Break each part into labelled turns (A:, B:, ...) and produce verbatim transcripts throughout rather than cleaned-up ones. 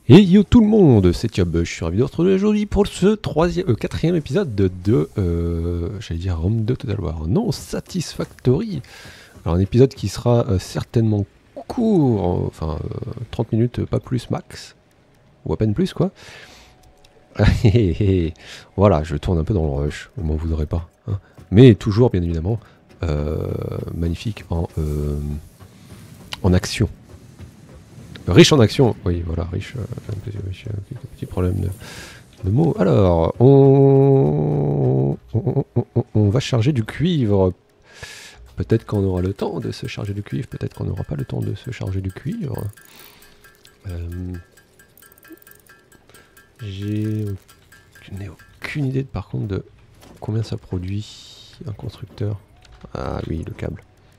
A: Et yo tout le monde, c'est Yob, je suis ravi de vous retrouver aujourd'hui pour ce troisième, euh, quatrième épisode de, de euh, j'allais dire Rome deux Total War, non, Satisfactory. Alors un épisode qui sera euh, certainement court, euh, enfin euh, trente minutes, pas plus max, ou à peine plus quoi. Voilà, je tourne un peu dans le rush, vous m'en voudrez pas. Hein. Mais toujours bien évidemment, euh, magnifique en, euh, en action. Riche en action, oui, voilà, riche, euh, un, petit, riche un petit problème de, de mots. Alors, on, on, on, on, on va charger du cuivre. Peut-être qu'on aura le temps de se charger du cuivre, peut-être qu'on n'aura pas le temps de se charger du cuivre. Euh, J'ai, je n'ai aucune idée, par contre, de combien ça produit un constructeur. Ah oui, le câble.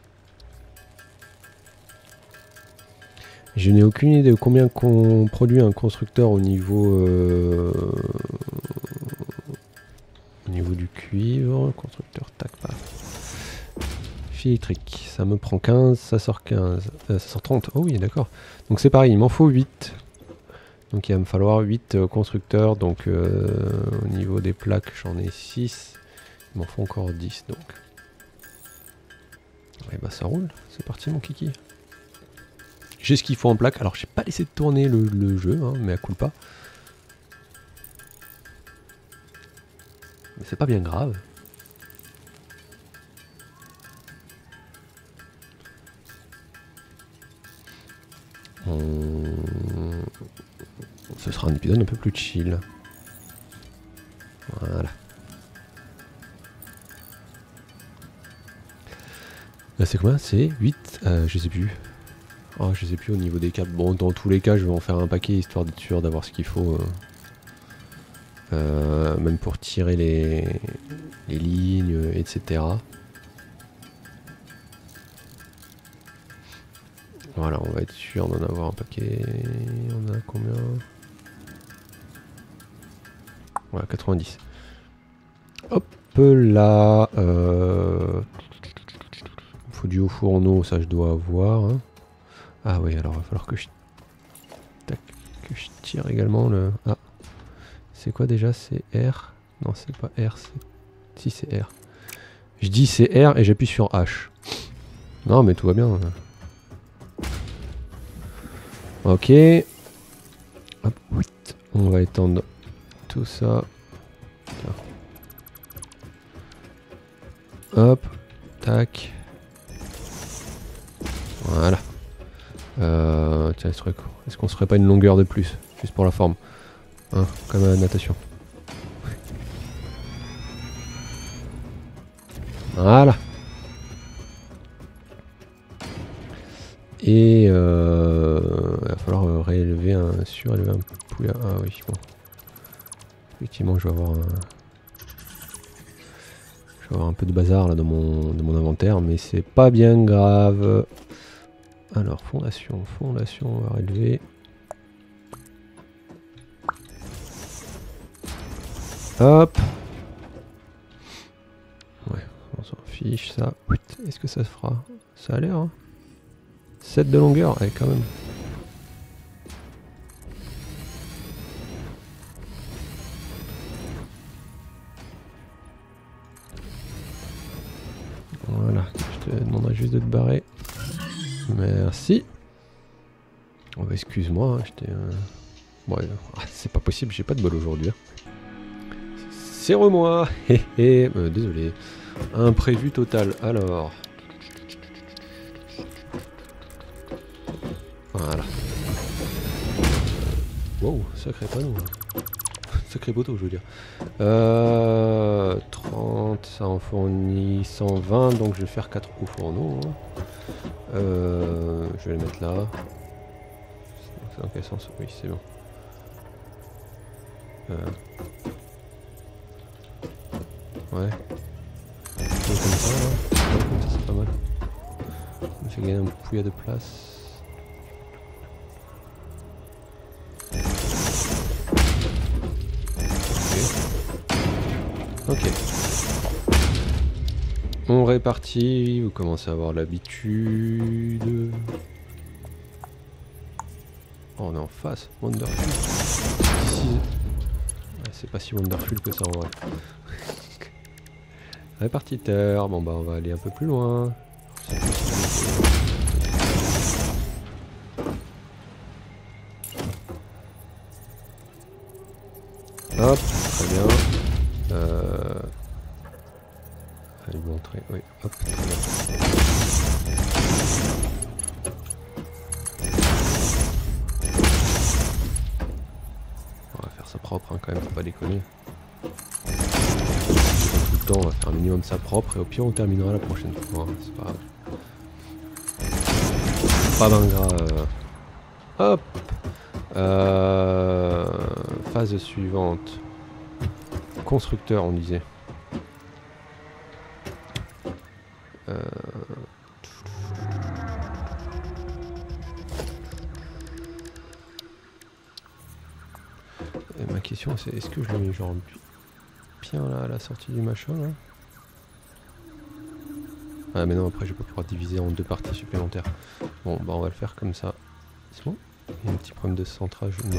A: Je n'ai aucune idée de combien qu'on produit un constructeur au niveau euh, au niveau du cuivre. Constructeur, tac, paf. Fil électrique, ça me prend quinze, ça sort quinze, euh, ça sort trente. Oh oui, d'accord. Donc c'est pareil, il m'en faut huit. Donc il va me falloir huit euh, constructeurs. Donc euh, au niveau des plaques, j'en ai six. Il m'en faut encore dix donc. Et bah ça roule, c'est parti mon kiki. J'ai ce qu'il faut en plaque. Alors j'ai pas laissé de tourner le, le jeu, hein, mais à coup pas. Mais c'est pas bien grave. On... Ce sera un épisode un peu plus chill. Voilà. Là c'est combien? C'est huit euh, je sais plus. Oh, je sais plus au niveau des câbles. Bon, dans tous les cas, je vais en faire un paquet histoire d'être sûr d'avoir ce qu'il faut. Euh, euh, même pour tirer les, les lignes, et cetera. Voilà, on va être sûr d'en avoir un paquet. On a combien? Voilà, quatre-vingt-dix. Hop là. Euh... Il faut du haut fourneau, ça je dois avoir. Hein. Ah oui, alors il va falloir que je... Tac, que je tire également le... Ah, c'est quoi déjà? C'est R? Non, c'est pas R, c'est... Si, c'est R. Je dis c'est R et j'appuie sur H. Non, mais tout va bien. Ok. Hop, on va étendre tout ça. Hop, tac. Voilà. Euh, tiens, est-ce qu'on se ferait pas une longueur de plus? Juste pour la forme. Hein, comme à la natation. Voilà. Et euh, il va falloir réélever un... surélever un poulet. Ah oui, bon. Effectivement, je vais avoir un... Je vais avoir un peu de bazar là dans mon, dans mon inventaire, mais c'est pas bien grave. Alors, fondation, fondation, on va relever. Hop. Ouais, on s'en fiche, ça. Est-ce que ça se fera? Ça a l'air, hein. sept de longueur, allez, quand même. Voilà, je te demanderai juste de te barrer. Merci. Oh bah excuse-moi, j'étais... Euh... Bon, euh, c'est pas possible, j'ai pas de bol aujourd'hui. C'est re-moi. euh, Désolé. Imprévu total. Alors... Voilà. Wow, sacré panneau. Sacré poteau, je veux dire. Euh, trente, ça en fournit cent vingt, donc je vais faire quatre au fourneau. Hein. Euh, je vais le mettre là. C'est dans quel sens? Oui, c'est bon. Euh. Ouais. Comme ça, là. Ouais, comme ça, c'est pas mal. Ça me fait gagner un pouillat de place. Ok. On répartit, vous commencez à avoir l'habitude. Oh, on est en face. Wonderful. Si... Ouais, c'est pas si wonderful que ça en vrai. Répartiteur. Bon bah on va aller un peu plus loin. Hop, très bien. Euh... Allez montrer. Oui, hop, très bien. On va faire ça propre hein, quand même, faut pas déconner. Tout le temps, on va faire un minimum ça propre et au pire on terminera la prochaine fois. Hein, c'est pas pas d'un gras. Euh... Hop. Euh... Phase suivante. Constructeur, on disait. Euh... Et ma question c'est est-ce que je le mets genre bien là à la sortie du machin là? Ah mais non après je vais pas pouvoir diviser en deux parties supplémentaires. Bon bah on va le faire comme ça. C'est bon? Il y a un petit problème de centrage. Non,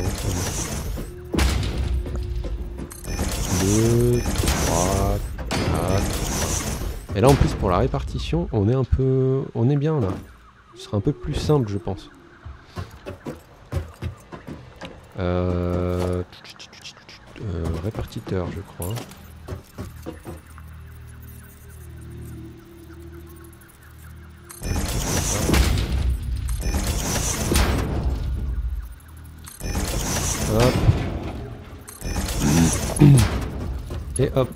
A: deux, trois, quatre. Et là en plus pour la répartition on est un peu. On est bien là. Ce sera un peu plus simple je pense. Euh... Euh, répartiteur je crois. Hop. Et hop.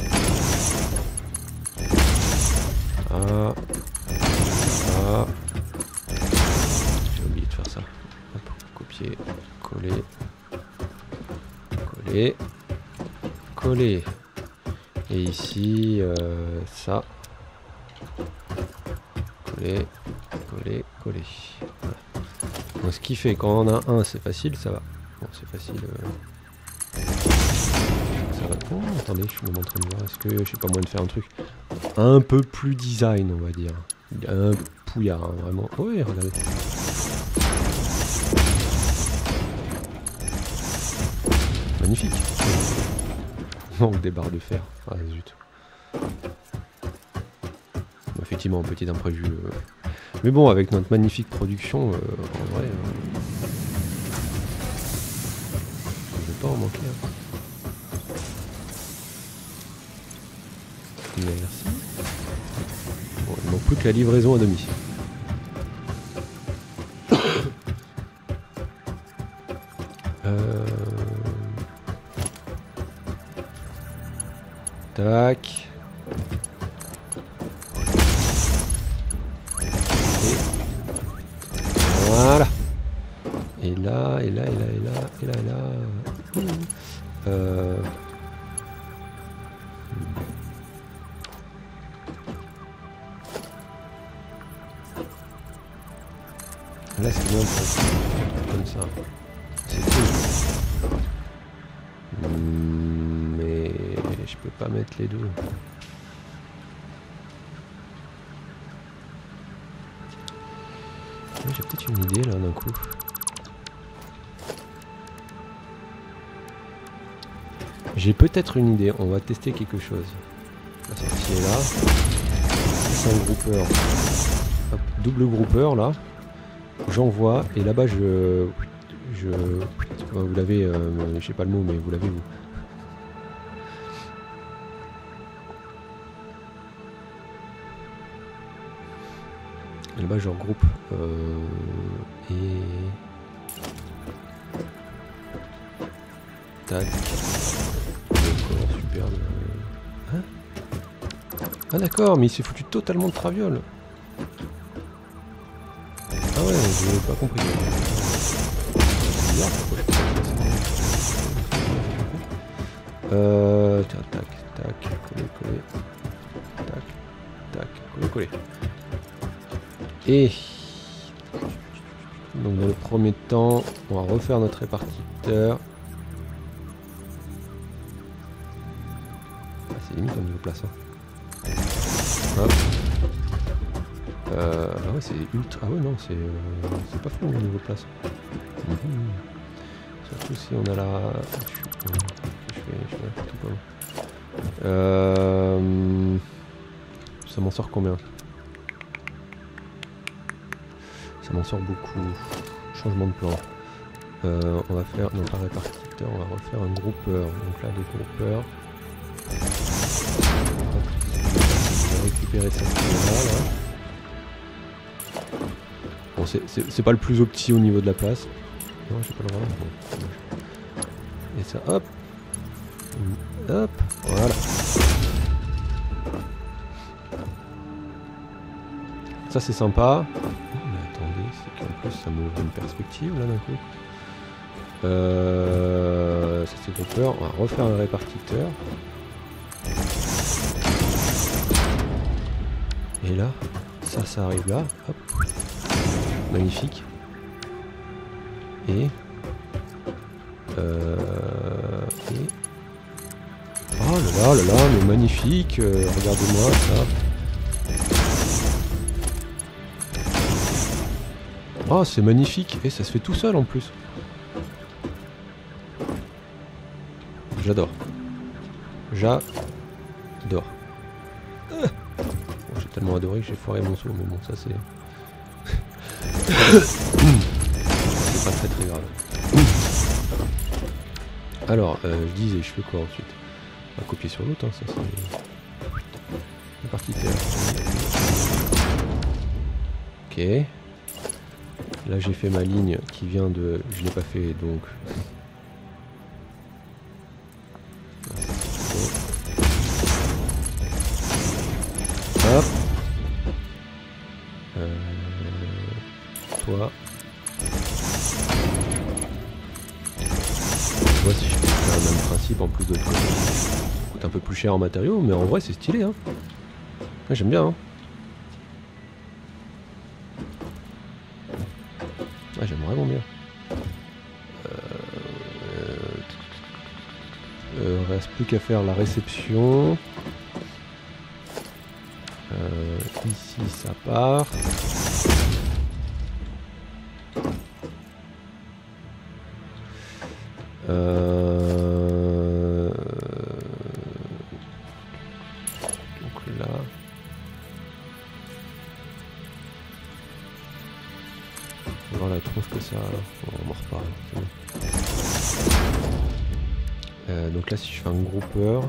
A: Ah. Ah. J'ai oublié de faire ça. Hop. Copier. Coller. Coller. Coller. Et ici, euh, ça. Coller. Coller. Coller. Voilà. Donc, ce qui fait quand on a un, c'est facile, ça va. Bon, c'est facile. Euh... Ça va. Oh, attendez, je suis même en train de voir. Est-ce que je sais pas moyen de faire un truc un peu plus design, on va dire. Un pouillard, hein, vraiment. Oh, oui, regardez. Magnifique. Manque des barres de fer. Ah zut. Bon, effectivement, un petit imprévu. Euh... Mais bon, avec notre magnifique production, euh, en vrai. Euh... Pas en manquer. Hein. Merci. Bon, il ne manque plus que la livraison à domicile. euh... Tac. Et... Voilà. Et là, et là, et là, et là, et là, et là. Euh... Là, c'est bien comme ça. C'est cool. Mais je peux pas mettre les deux. J'ai peut-être une idée là d'un coup. J'ai peut-être une idée, on va tester quelque chose. La sortie est là. cinq groupeurs. Hop, double groupeur là. J'envoie et là-bas je... je... Vous l'avez, euh, je sais pas le mot mais vous l'avez vous. Et là-bas je regroupe. Euh, et... Tac. Superbe. Hein? Ah d'accord, mais il s'est foutu totalement de traviole. Ah ouais, j'ai pas compris. Euh... Tiens, tac, tac, coller, coller. Tac, tac, coller, coller. Et... Donc dans le premier temps, on va refaire notre répartiteur. C'est limite au niveau place. Hein. Hop. Euh, ah ouais, c'est ultra. Ah ouais, non, c'est euh, c'est pas fou au niveau place. Mm-hmm. Surtout si on a la. Je fais, je fais n'importe quoi. Euh, ça m'en sort combien? Ça m'en sort beaucoup. Changement de plan. Euh, on va faire, non pas répartiteur, on va refaire un groupeur. Donc là, les groupeurs. On va récupérer cette là, là. Bon, c'est pas le plus opti au niveau de la place. Non, j'ai pas le droit. Bon, et ça, hop. Hop, voilà. Ça, c'est sympa. Mais attendez, c'est qu'en plus, ça me ouvre une perspective, là, d'un coup. Euh, ça, c'est groupeur. On va refaire un répartiteur. Et là, ça, ça arrive là. Hop. Magnifique. Et... Euh... Et... Oh là là là là, mais magnifique. Euh, regardez-moi ça. Oh, c'est magnifique. Et ça se fait tout seul en plus. J'adore. J'adore. Euh. Bon, j'ai tellement adoré que j'ai foiré mon saut, mais bon, ça c'est... c'est pas très très grave. Alors, euh, je disais, je fais quoi ensuite? On va copier sur l'autre, hein, ça c'est... La partie terre. Ok. Là j'ai fait ma ligne qui vient de... Je l'ai pas fait donc... Hop. Euh... Toi. Je vois si je peux faire le même principe en plus de l'autre côté. Ça coûte un peu plus cher en matériaux, mais en vrai c'est stylé, hein. Ouais, j'aime bien, hein. Ouais, j'aime vraiment bien. Euh... Euh, reste plus qu'à faire la réception. Euh, ici ça part. Euh... Donc là. On va voir la tronche que ça. On en reparle. Bon. Euh, donc là, si je fais un groupeur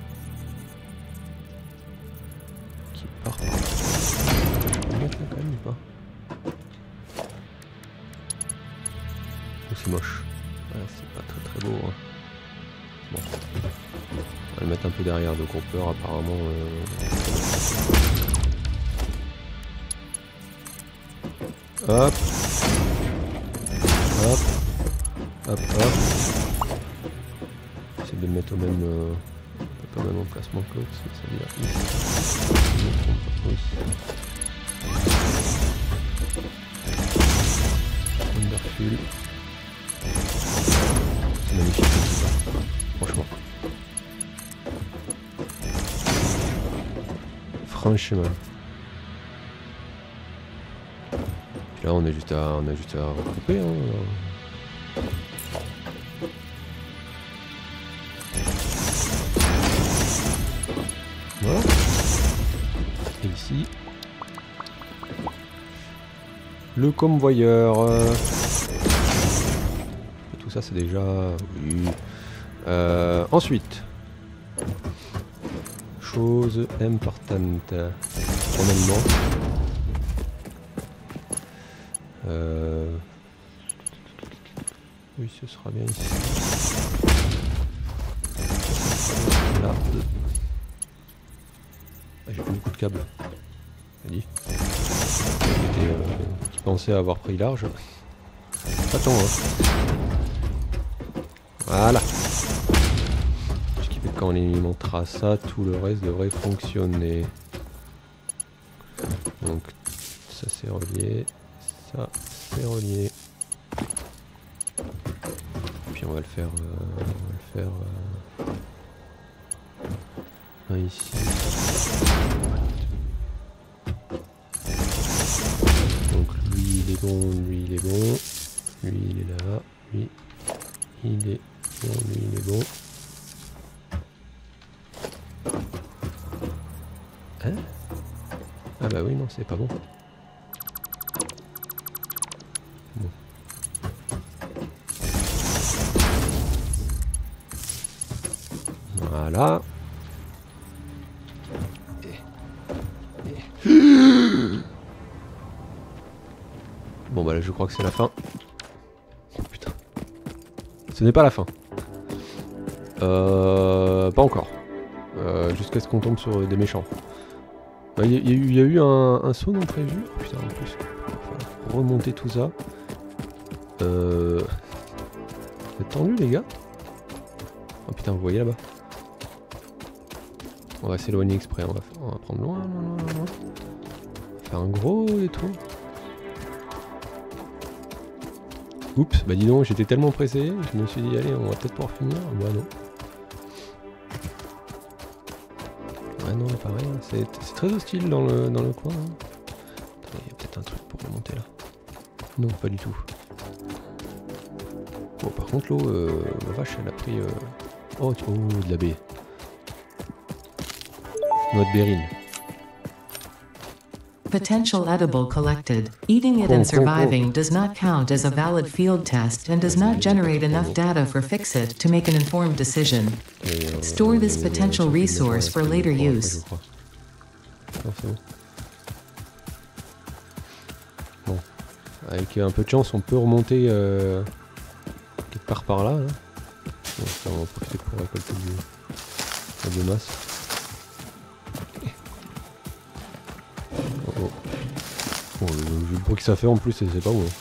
A: qui part par là, je peux mettre là quand même ou pas? Oh, c'est moche. Ouais, c'est pas très très beau. Hein. Bon. On va le mettre un peu derrière le groupeur apparemment. Euh... Hop. Hop. Hop hop. J'essaie de le mettre au même, euh, pas au même emplacement que l'autre, ça veut dire ici. Je me trompe pas. Oui. Wonderful. C'est magnifique tout ça, franchement. Franchement. Puis là on a juste à, on a juste à recouper. Hein. Voilà. Et ici, le convoyeur. Euh... Tout ça c'est déjà... Oui. Euh, ensuite, chose importante, normalement. Euh... Oui, ce sera bien ici. Là. Ah, j'ai plus beaucoup de câbles. Dit. Euh, qui pensait avoir pris large. Attends, hein. Voilà. Ce qui fait que quand on alimentera ça, tout le reste devrait fonctionner. Donc ça c'est relié, ça c'est relié. Puis on va le faire, euh, on va le faire euh, un ici. est bon, lui il est bon. Lui il est là. Lui il est bon, lui il est bon. Hein? Ah bah oui, non, c'est pas bon. Bon. Voilà. Bon bah là je crois que c'est la fin. Oh putain. Ce n'est pas la fin. Euh... Pas encore. Euh, Jusqu'à ce qu'on tombe sur des méchants. Il y, y, y a eu un, un saut non prévu. Oh, putain en plus. Faut remonter tout ça. Euh... Vous êtes tendus les gars? Oh putain vous voyez là-bas. On va s'éloigner exprès, on va, faire, on va prendre loin, loin, loin, loin. Faire un gros détour. Oups, bah dis donc, j'étais tellement pressé, je me suis dit allez, on va peut-être pouvoir finir. Bah non. Ouais non, pareil, c'est très hostile dans le, dans le coin. Hein. Attendez, il y a peut-être un truc pour remonter là. Non, pas du tout. Bon, par contre, l'eau, euh, la vache, elle a pris... Euh... Oh, oh, de la baie. Noix de Bérine.
B: Potential edible collected. Eating it and surviving does not count as a valid field test and does not generate enough data for Fixit to make an informed decision. Store this potential resource for later use.
A: Bon, avec un peu de chance, on peut remonter euh, quelque part par là. Hein. Bon, ça, on va profiter pour récolter du, de masse. Oh, oh. Bon, le, le bruit que ça fait en plus, c'est pas où. Hein.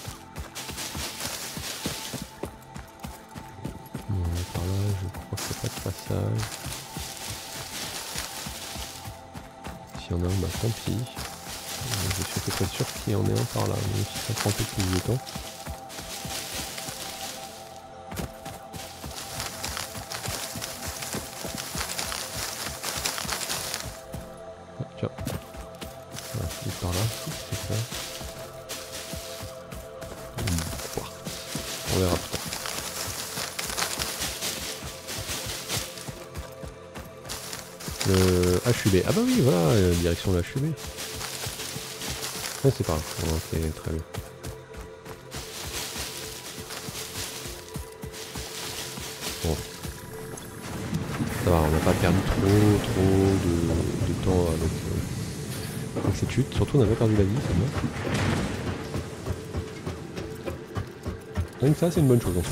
A: Bon, par là, je crois que c'est pas de passage. S'il y en a un, bah tant pis. Je suis à peu près sûr qu'il y en ait un par là, même si ça prend un peu plus de temps. Ah, tiens. Voilà, c'est par là, c'est ça. On verra plus tard. Le H U B. Ah bah oui, voilà, euh, direction de H U B. Ouais, c'est pas grave. Ok, très bien. Bon. Ça va, on n'a pas perdu trop, trop de, de temps avec, euh, avec cette chute. Surtout, on n'a pas perdu la vie, c'est bien. Rien que ça, c'est une bonne chose en soi.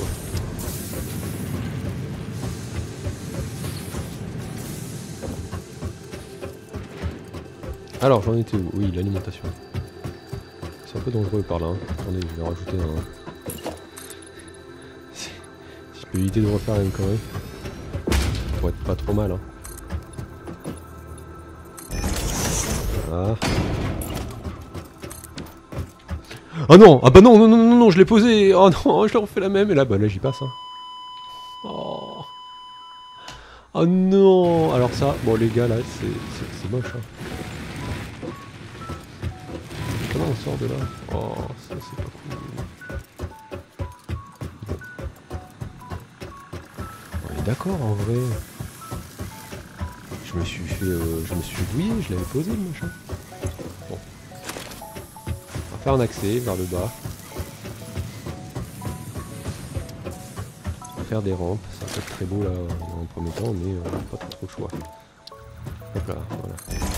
A: Alors, j'en étais où? Oui, l'alimentation. C'est un peu dangereux par là. Hein. Attendez, je vais rajouter un... Si, si je peux éviter de refaire une connerie. Ça pourrait être pas trop mal. Hein. Voilà. Oh non! Ah bah non, non, non, non, non, je l'ai posé! Oh non, je l'ai refait la même, et là, bah là, j'y passe. Hein. Oh. Oh non! Alors ça, bon les gars, là, c'est moche. Hein. Comment on sort de là? Oh, ça c'est pas cool. Bon. On est d'accord en vrai. Je me suis fait, euh, je me suis douillé, je l'avais posé le machin. Bon. On va faire un accès vers le bas. On va faire des rampes, ça va être très beau là en premier temps, mais euh, pas trop trop choix. Hop là, voilà.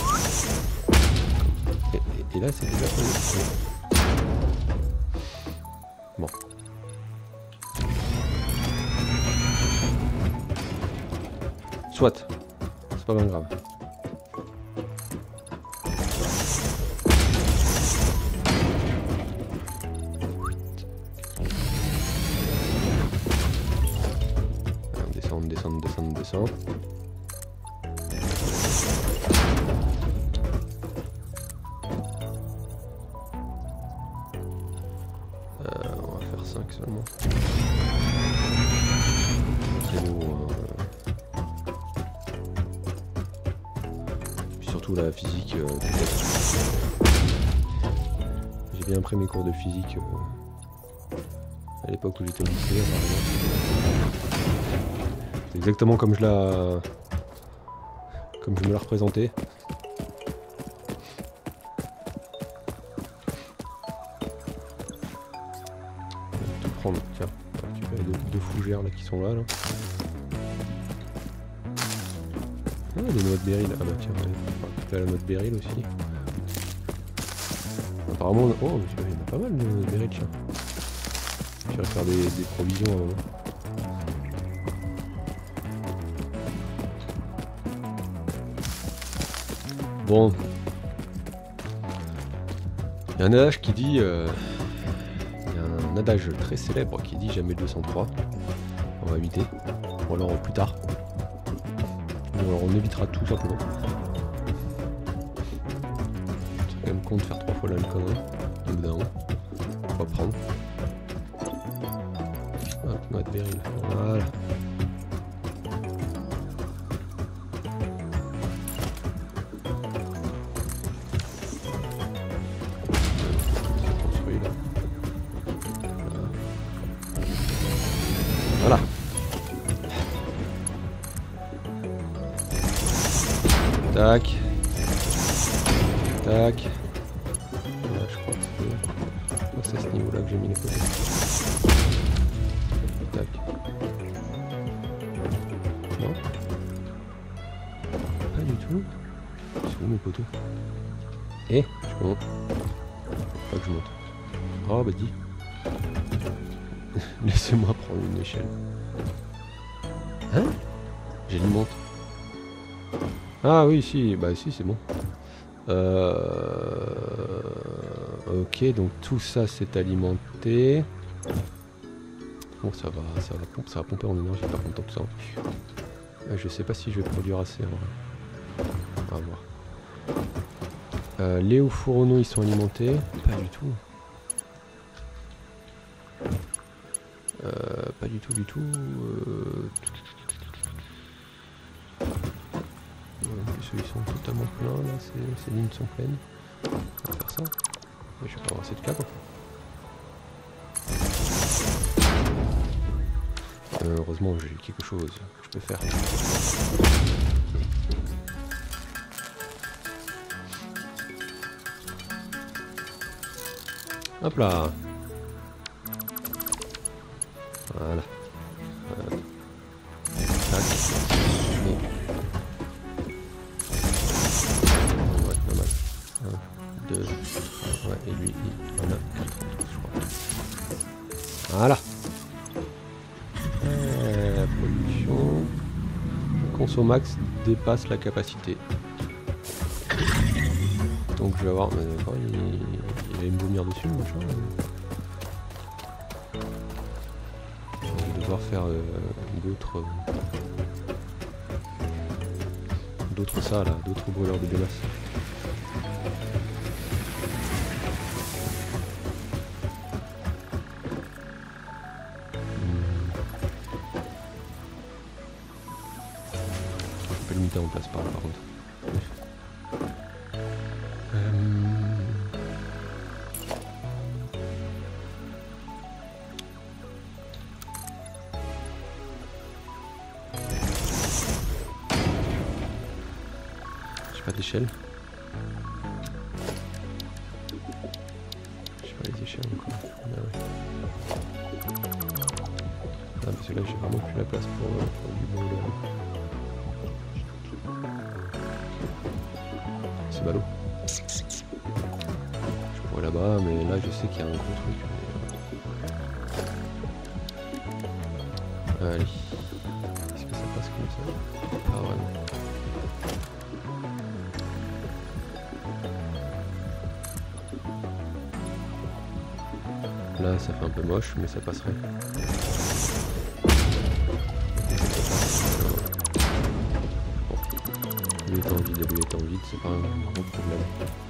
A: Et, et, et là c'est déjà fait. Bon. Soit. C'est pas bien grave. On descend, on descend, on descend, on descend. Seulement. C'est beau. Hein. Puis surtout la physique, euh, peut-être. J'ai bien pris mes cours de physique euh, à l'époque où j'étais au lycée. C'est exactement comme je la, comme je me la représentais. Tout prendre, tiens, tu vois, deux, deux fougères là qui sont là. là. Ah, des noix de béryl. Ah bah tiens, on va récupérer la noix de béryl aussi. Apparemment, oh, il y en a pas mal de noix de béryl, tiens. Je vais faire des, des provisions à un moment. Bon. Il y a un adage qui dit... Euh, il y a un adage très célèbre qui dit jamais deux cent trois. On va éviter. Ou alors plus tard. Ou alors on évitera tout simplement. C'est quand même con de faire trois fois la même connerie. Au bout d'un moment. On va prendre. Ah, noix de béryl. Voilà. Voilà. Tac. Tac. Là, je crois que c'est à ce niveau-là que j'ai mis les poteaux. Tac. Non. Pas du tout. C'est où mes poteaux? Eh, je monte. Pas que je monte. Oh bah dis. Laissez-moi prendre une échelle. Hein? J'ai une montre. Ah oui, si, bah si, c'est bon. Euh... Ok, donc tout ça c'est alimenté. Bon, ça va, ça va, pomper, ça va pomper en énergie par contre tout ça. Euh, je sais pas si je vais produire assez. En vrai. On va voir. Euh, les hauts fourneaux ils sont alimentés? Pas du tout. Euh, pas du tout, du tout. Euh... Ceux-là ils sont totalement pleins là, ces, ces lignes sont pleines. On va faire ça. Mais je vais pas avoir assez de câbles. Euh, heureusement j'ai quelque chose que je peux faire. Hop là. Voilà. Voilà. Tac. Et... ouais, pas mal. un, deux, ouais, et lui, il en a quatre, je crois. Voilà. Et la production. Consomax dépasse la capacité. Donc je vais avoir. Mais d'accord, il, il va me vomir dessus, machin. Je vais devoir faire euh, d'autres. Euh, d'autres ça là, d'autres brûleurs de biomasse. On peut le mettre en place par là par contre. Pas d'échelle. Je pas les échelles encore. Ah, ouais. Ah parce que là j'ai vraiment plus la place pour, euh, pour du brûleur. C'est ballot. Je pourrais là-bas, mais là je sais qu'il y a un gros truc. Mais... allez. Est-ce que ça passe comme ça? Ah ouais. Là ça fait un peu moche mais ça passerait. Bon. Lui étant vide et lui étant vide, c'est pas un gros problème.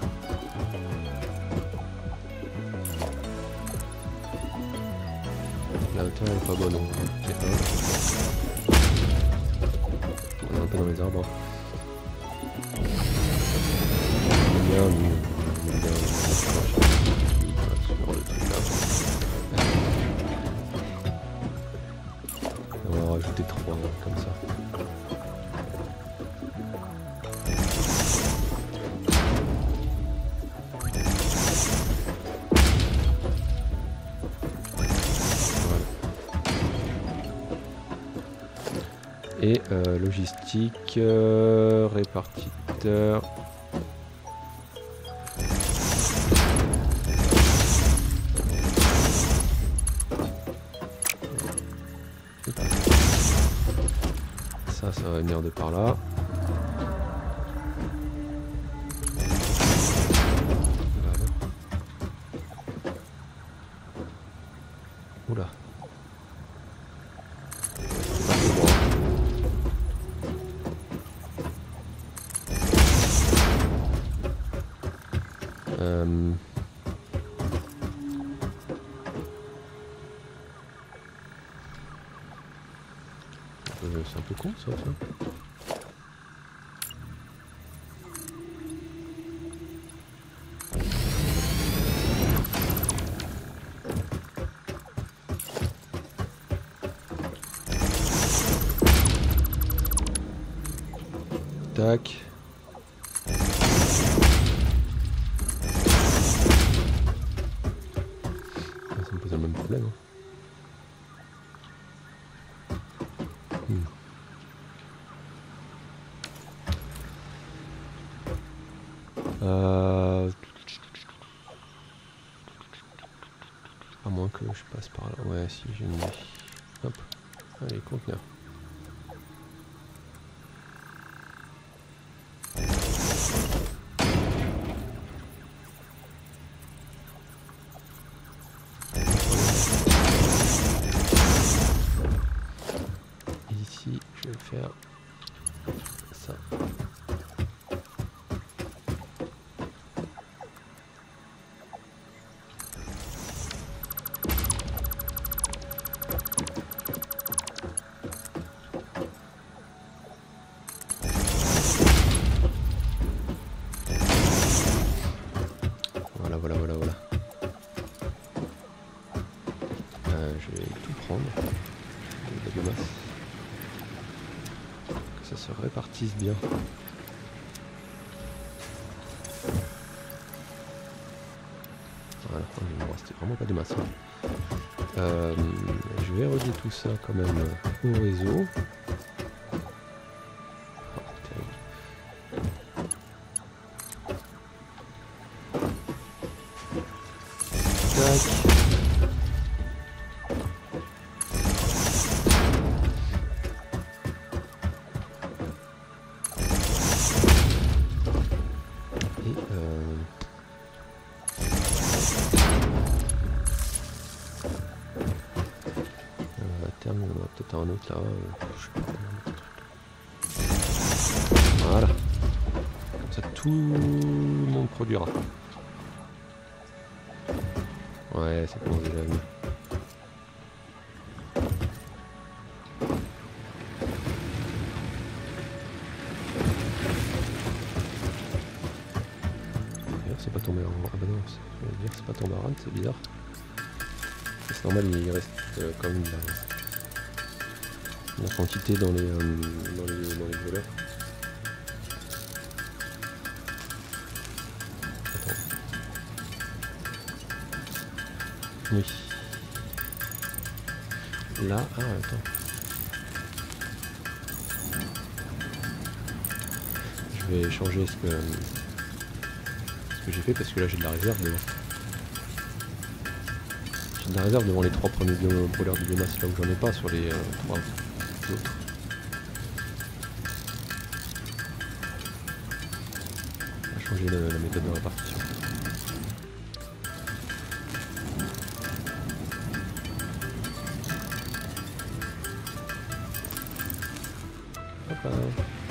A: La hauteur elle est pas bonne, c'est un. On est un peu dans les arbres. On est bien, on est bien. rajouter trois comme ça. Et euh, logistique, euh, répartiteur. Ça, ça va venir de par là. Oula. Euh... Euh, c'est un peu con ça, ça. Tac. Ça me pose le même problème. Hein. Hmm. Euh... À moins que je passe par là. Ouais, si j'ai une idée. Hop. Allez, conteneur. Ici, je vais faire ça. Voilà, voilà, voilà, voilà. Euh, je vais tout prendre. De la biomasse. Que ça se répartisse bien. Voilà, il ne me restait vraiment pas de masse. Euh, je vais relier tout ça quand même au réseau. Oh, terrible. Tac. Et euh... à terme, on va peut-être un autre là. Euh, je sais pas, voilà. Comme ça, tout le monde produira. Ouais, ça commence déjà à venir. D'ailleurs, c'est pas tombé en... Ah bah non, je vais dire c'est pas tombé en rade, c'est bizarre. C'est normal, il reste euh, quand même de la, de la quantité dans les, euh, dans les, dans les volets. Attends. Oui. Là, ah attends. Je vais changer ce que, ce que j'ai fait parce que là j'ai de la réserve devant. J'ai de la réserve devant les trois premiers brûleurs de biomasse là où j'en ai pas sur les euh, trois autres. On va changer le, la méthode de répartition. Hop là.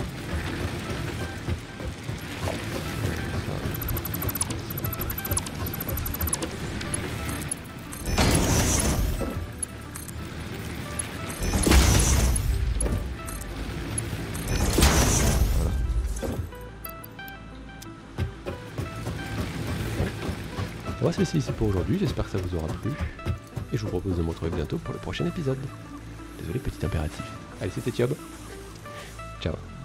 A: On va se laisser ici pour aujourd'hui, j'espère que ça vous aura plu, et je vous propose de me retrouver bientôt pour le prochain épisode. Désolé, petit impératif. Allez, c'était Thiob. Ciao.